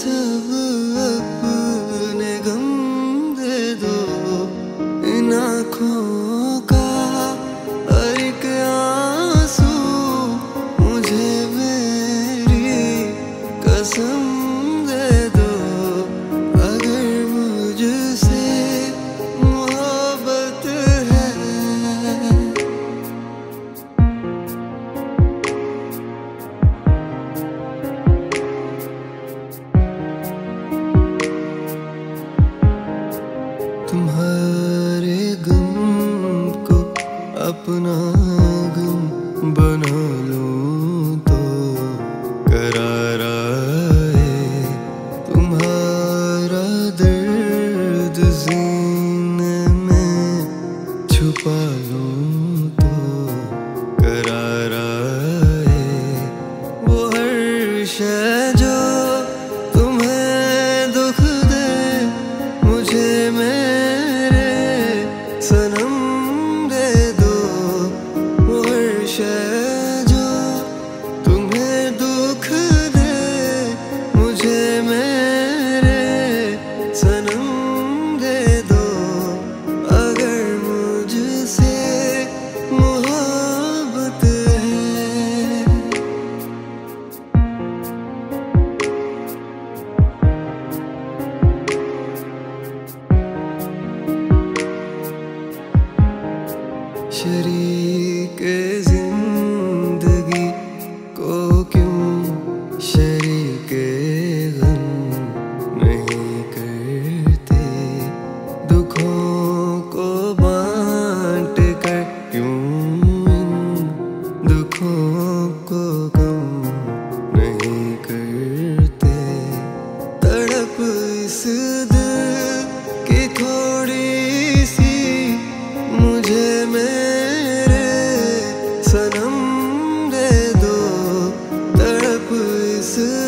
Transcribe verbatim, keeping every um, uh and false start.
सब अपने गम दे दो, इन आँखों का हर एक आंसू मुझे मेरी कसम दे दो। अगर मुझसे मोहब्बत है, तुम्हारे गम को अपना गम बना लूं तो करार आए। तुम्हारा दर्द सीने में छुपा लूं तो करार आए। वो हर शय जो तुम्हें दुख दे, मुझे मेरे सनम दे दो। वो हर शय जो तुम्हें दुख दे, मुझे मेरे सनम दे दो। अगर मुझसे मोहब्बत है, शरीके जिंदगी को क्यों शरीके गम नहीं करते। दुखों को बांट कर क्यों इन दुखों को कम नहीं करते। तड़प इस दिल की थोड़ी सी मुझे मेरे सनम दे दो। तड़प इस